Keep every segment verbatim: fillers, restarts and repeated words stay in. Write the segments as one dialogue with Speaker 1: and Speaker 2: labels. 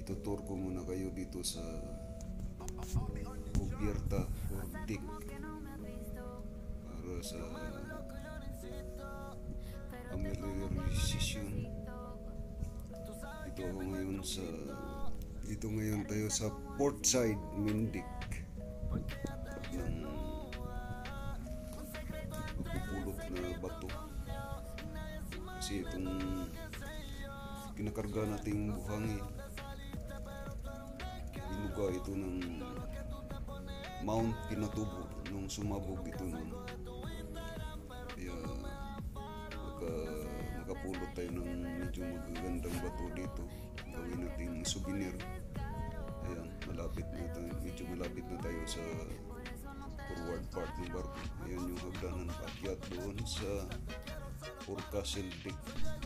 Speaker 1: itutur ko muna kayo dito sa Cubierta Fortic para sa familiarization. Dito ako ngayon sa dito ngayon tayo sa Portside, Mindic ng mapupulot na bato kasi itong kinakarga nating buhangin binuga ito ng Mount Pinatubo nung sumabog ito nun, kaya maka, makapulot tayo ng medyo magagandang bato dito, gawin nating souvenir. Ayan, malapit na tayo, medyo malapit na tayo sa forward part ng barko. Ayan yung hagdanan paakyat doon sa Forecastle Deck.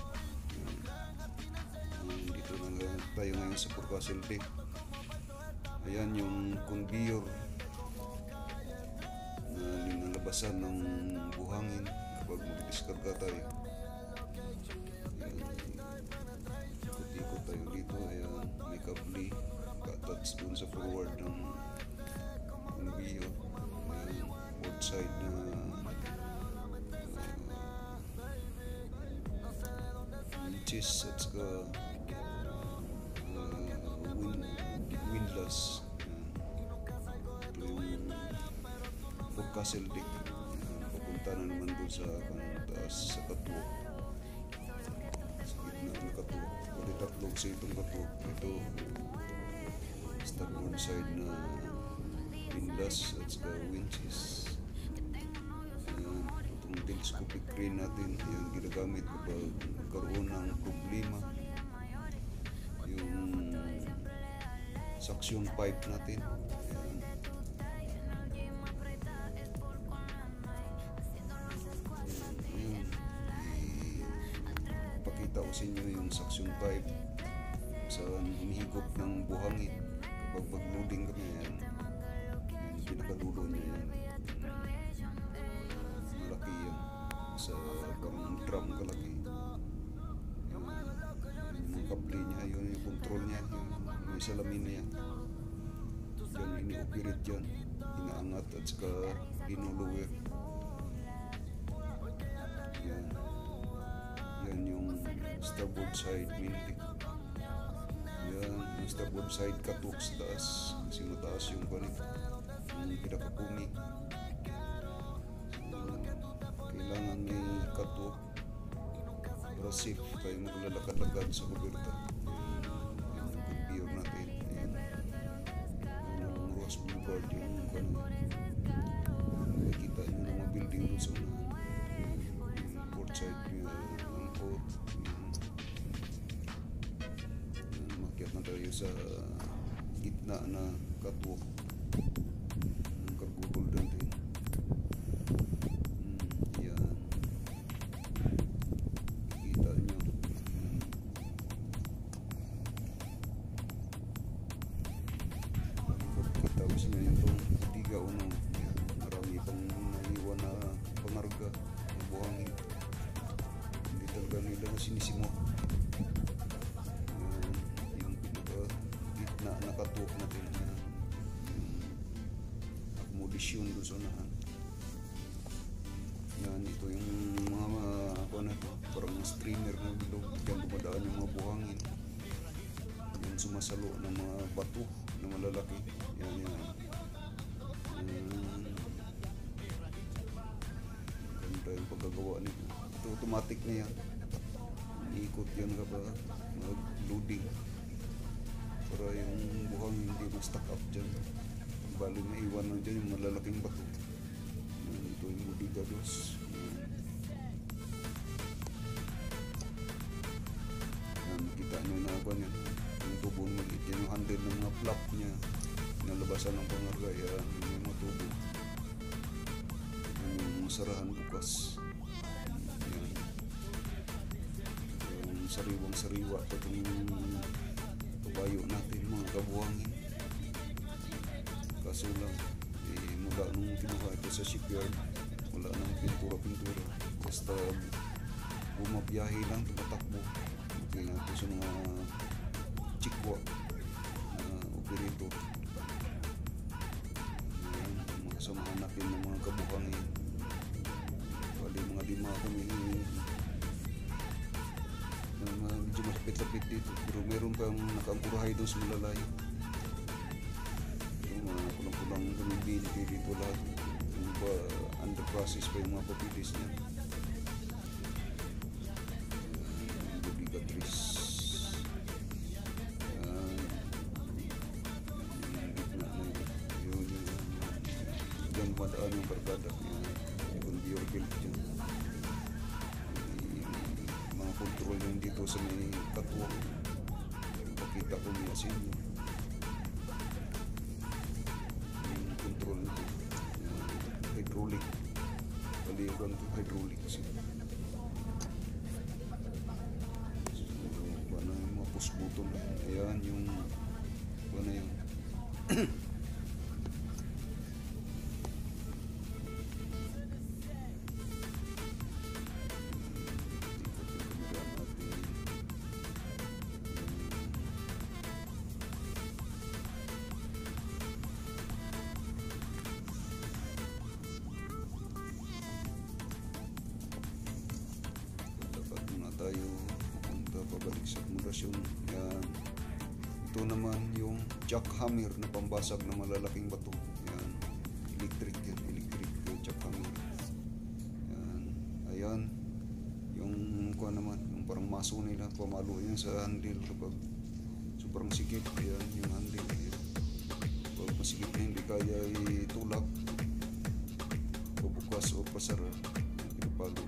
Speaker 1: Dito na tayo ngayon sa Forecastle Deck. Ayan yung conveyor na linalabasan ng buhangin kapag mag-diskarga tayo. Ikot-ikot tayo dito. Ayan, may kabli ka-attach dun sa forward ng conveyor. Ayan, both side na winches at saka uh, wind, windlass. Ito yung Forecastle Deck. Papunta na naman doon sa taas sa katuwag, sa gitna ng katuwag. Pwede tatlog sa itong katuwag. Ito starboard side na windlass at saka winches. Ayan, itong telescopic crane natin, yan ginagamit kapag karoon ng problema yung suction pipe natin. Ayan, ipakita ko sa inyo yung suction pipe sa hinihigop ng buhangin kapag mag-loading kami. Ayan, yung pinakadulo niya yan, malaki yan, sa parang drum kalaki. Yung kable niya, yun yung control niya, yung may salamin na yan. Yan, ini-operate yan, inaangat at saka inulower. Yan, yan yung starboard side Mindic. Yan, yung starboard side katuwag sa taas kasi mataas yung panik, yung pinakapumi. Kailangan may katuwag para safe tayo maglalakad-lakad sa Cubierta. Yan ang conveyor natin. Ayan, yung Ross Boulevard, yung kanan. Makikita nyo ng mga building doon sa unahan. Yung Portside, yung port. Makiat na tayo sa gitna na katuwag ng cargo hold natin. Tapos na yung itong tiga uno, marami pang naiwan na pangarga ng buhangin, hindi talaga nila na sinisimot. Yan, yung pinaka gitna na katuwag natin, yan, yung accommodation doon sa unahan. Yan, ito yung mga ako na ito, parang streamer na bilog, dyan dumadaan yung mga buhangin, yan sumasalo ng mga bato na malalaki. Yan, yan. Um, ganda yung pagkagawa nito. Ito automatic na yan. Iikot yan kapag mag-loading para yung buhang hindi ma-stack up dyan. Bali may iwan lang dyan yung malalaking bato. Yan, ito yung budigados. Yan, makita nyo na ako yan. Yung tubong maliit yan, yung handle ng mga flap niya, nalabasan ng pangarga. Yan, yung mga tubo, yan yung masarahan bukas. Yan, yung sariwang sariwa itong kabayo natin, mga kabuhangin. Kaso lang eh, mula nung kinuha ito sa shipyard, wala nang pintura-pintura, basta bumabiyahe lang, tumatakbo. Okay nga ito sa mga chikwa, operator. Ayan, mga kasamahan natin ng mga kabuhangin. Bali mga lima kami na uh, medyo malapit-lapit dito, pero meron pang nakaangkurahay doon sa malalayo. Yung mga kulang-kulang bumibili kayo dito lahat. Yung pa under process pa yung mga papilis niya. Obligatris. Yan. Yung gitna na yun. Yun yun. Diyan madaan yung barkada. Yan. Yung conveyor belt dyan. Yung mga control yung dito sa may katuwang. Pakita ko niya sa inyo. Yung control nito. Hydraulic. Paliwan ito hydraulic kasi. Paano yung mga push button. Ayan yung paano yun. Tayo pupunta pabalik sa akumulation. Yan. Ito naman yung jackhammer na pambasag na malalaking bato. Yan. Electric yan. Electric yung jackhammer. Yan. Ayan. Yung kuha naman. Yung parang maso nila. Pamalo yan sa handle kapag sobrang sikip. Yan. Yung handle. Yan. Kapag masikip na hindi kaya itulak o bukas o pasara. Pinapalo.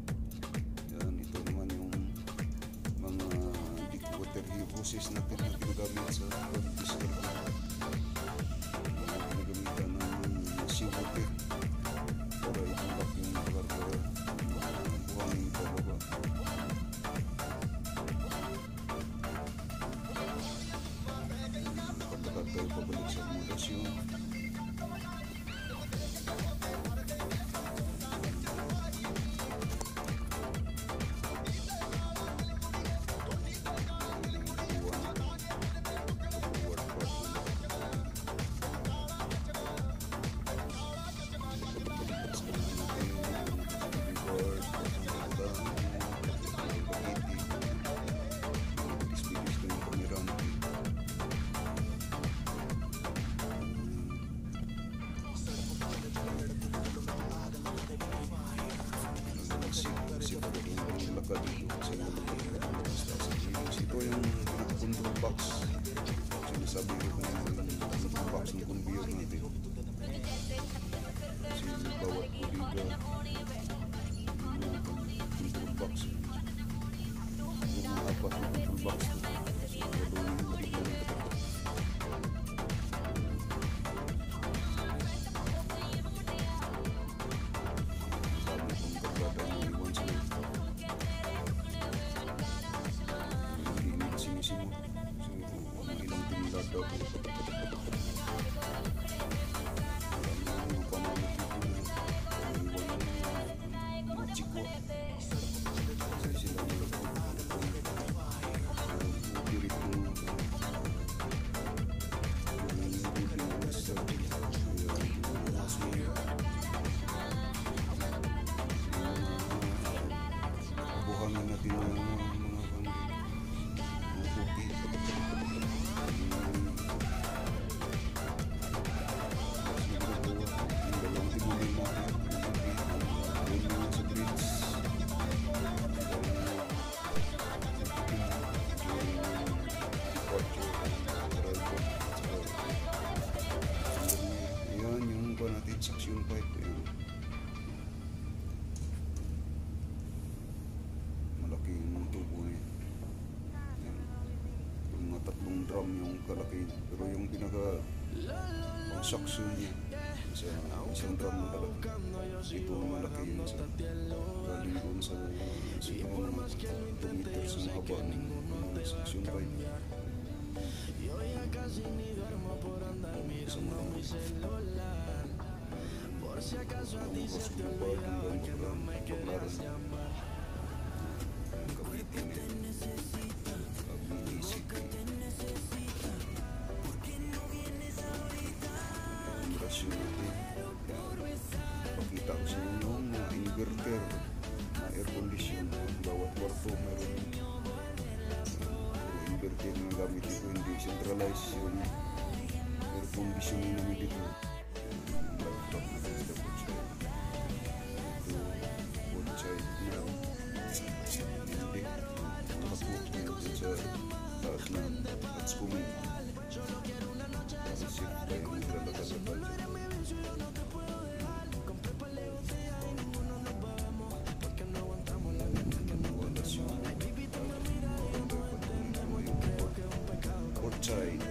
Speaker 1: Hoses natin na ginagamit sa pag-disturb na ginagamitan ng seawater para itulak yung karga buhangin pababa. Pagkakat tayo pabalik sa akumulation. Ito yung control box. Sinasabi ko kung ano yung control box ng conveyor natin. Kasi yung bawat kuliga control box. Yung mga apat na control box na gagawin yung kuliga natin. Sabi kong kargada ng iwan sila. Sinisimo. So, kung ilang tumilad daw po. Marami mga pamalit dito na iwan ng mga chikwa. Kasi sila nila po. So, upirit mo yung bibing na sa mga suyo. Buhangin natin ng mga okay. Ayan yung kuha natin, suction pipe. Ayan. Malaki yung tubo na yan. Tatlong drum yung kalaki, pero yung pinaka pang suction niya sa isang drum na kalaki, ito malaki yun sa galing doon sa siguro mga two meters ang haba ng uh, suction pipe. Sa mga ang sumpar hanggang paglaran ang kapitin niya pag-iisip. heater na air condition. Bawat kwarto meron uh, inverter na gamit dito, hindi centralized yung air conditioning namin dito. Laptop na din sa board side. Ito, board side na hindi nakapot dito sa taas na touch screen. Kasi shift tayo naglalagay-lagay dyan. Outside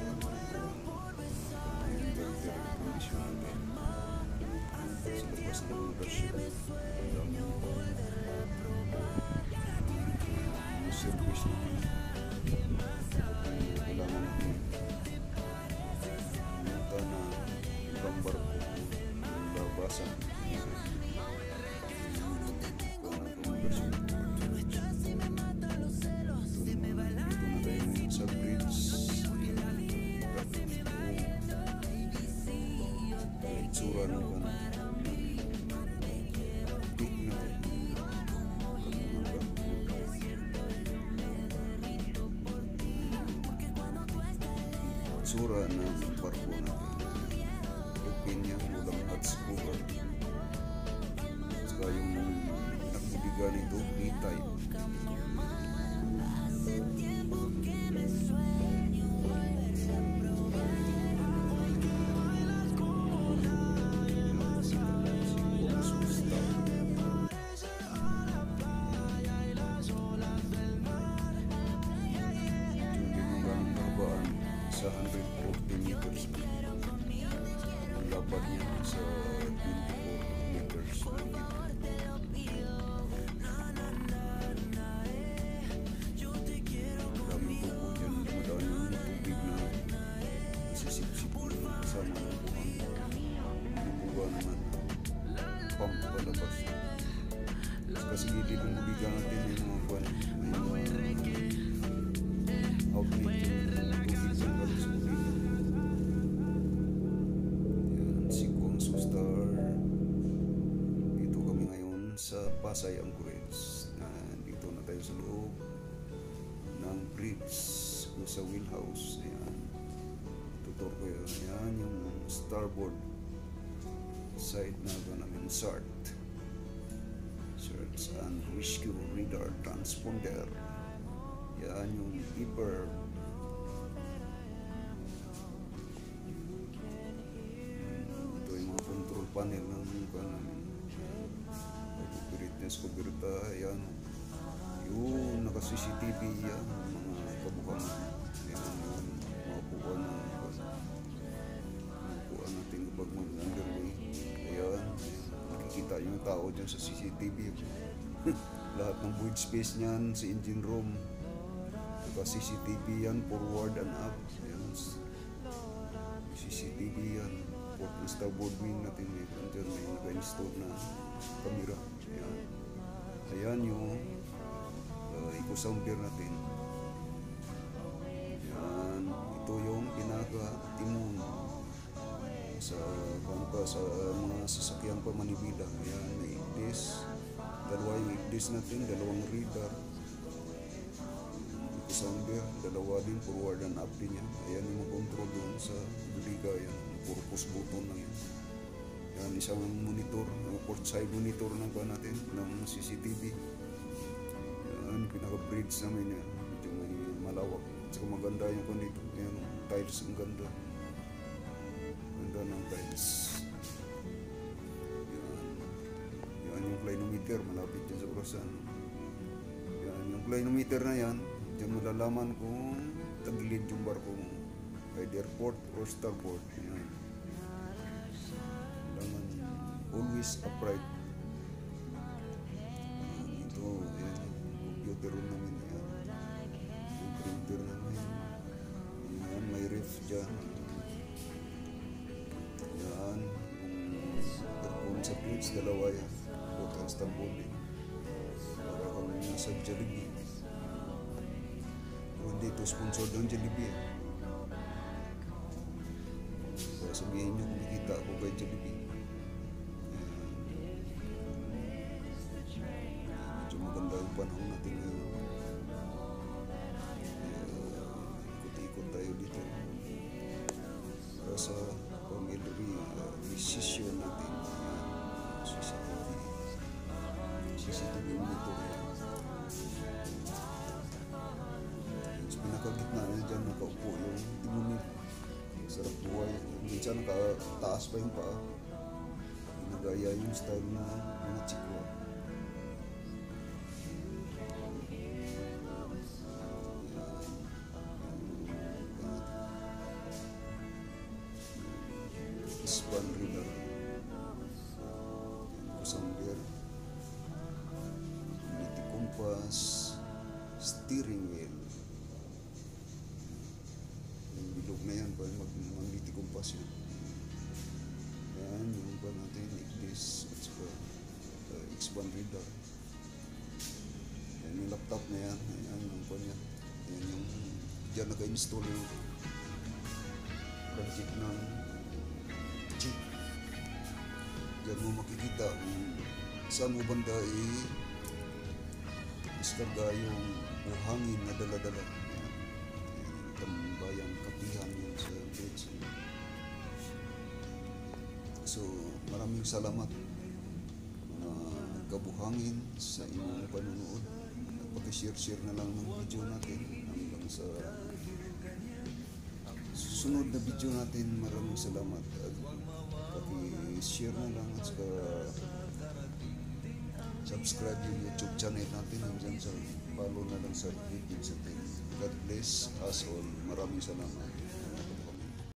Speaker 1: inverter condition natin sa labas ng membership yung service natin kailangan natin pumunta na ibang barko labasan kung ang membership sa bridge itsura ng ano big na itsura ng barko natin open niya, walang hats cover saka yung nagbibigan nito B-type. Sa one hundred forty meters ang lapad niya sa twenty-four meters daming tubo dyan, dumadaan yung tubig na nasisip-sip kasama ng buhang bubuga naman pump palabas kasi gilid ng bubigan natin may mga buwan may mga outlet sa Pasay Anchorage na dito na tayo sa loob ng bridge o sa wheelhouse. Ayan, tutor ko yun. Ayan yung starboard side na ito namin, S A R T, Search and Rescue Radar Transponder. Ayan yung keeper. Ito yung mga control panel ng mga namin. Operateness Kuberta, ayan yun, naka-C C T V yan mga kabukang ayan yung mga puan na puan natin kapag mag-underway ayan, nakikita yung tao dyan sa C C T V lahat ng void space niyan sa engine room naka-C C T V yan, forward and up ayan, C C T V yan port and starboard wing natin may dyan may naka-install na camera. Ayan, ayan yung uh, eco sounder natin. Ayan, ito yung pinaka-timon sa bangka sa mga sasakyan pa Manibila. Ayan, may ignis, dalawa yung ignis natin, dalawang radar, eco sounder, dalawa din forward and up din yan. Ayan yung mag-control doon sa buliga yan, puro push button lang yan. Yan, isang monitor, port side monitor ng ba natin, ng C C T V. Yan, pinaka-bridge namin yan. Medyo may malawak. Saka maganda yung kondito. Yan, tiles ang ganda. Ganda ng tiles. Yan. Yan yung clinometer, malapit dyan sa orasan. Yan, yung clinometer na yan, dyan malalaman kung tagilid yung barko mo. Either port or starboard. Yan. Always upright. Uh, ito, yan, computer room namin yan. Yung printer namin. Yan, may ref dyan. Yan, yung aircon sa bridge, dalawa yan. Port and starboard eh. Para kami nasa Jollibee. Pero hindi ito sponsor ng Jollibee eh. Kaya sabihin nyo, kumikita ako kay Jollibee. panahon natin ngayon. Kaya ikot-ikot tayo dito para sa family uh, decision natin. Yan, C C T V. C C T V monitor. Sa pinakagitna na dyan, nakaupo yung timunid. Sarap buhay. Minsan nakataas pa yung paa. Nagaya yung style na mga chikwa. Ispan River. Kusambir. Unity compass. Steering wheel. Yung bilog na yan, mag-unity compass yun. Yan, yung ba natin, Ignis, at saka uh, X-Band Reader. Yan yung laptop na yan, yan yung pa niya. Yan yung, dyan naka-install yung project ng chip. Dyan mo makikita kung saan mo banda i-diskarga yung buhangin na dala-dala. Yan, yung tambayang kapihan yun sa bridge. So, maraming salamat mga kabuhangin sa inyong panunood. Pag-share-share na lang ng video natin hanggang sa susunod na video natin. Maraming salamat at pag-share na lang at saka subscribe yung YouTube channel natin hanggang sa follow na lang sa YouTube natin. God bless us all. Maraming salamat.